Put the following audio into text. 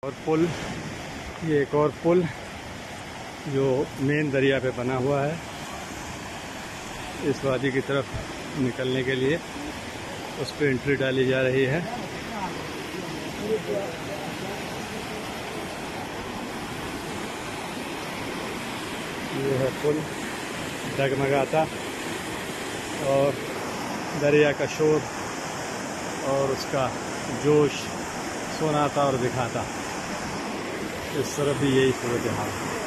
और पुल, ये एक और पुल जो मेन दरिया पे बना हुआ है इस वादी की तरफ निकलने के लिए, उस पर एंट्री डाली जा रही है। ये है पुल डगमगाता और दरिया का शोर और उसका जोश सुनाता और दिखाता। इस तरफ भी यही सूरत हाल है।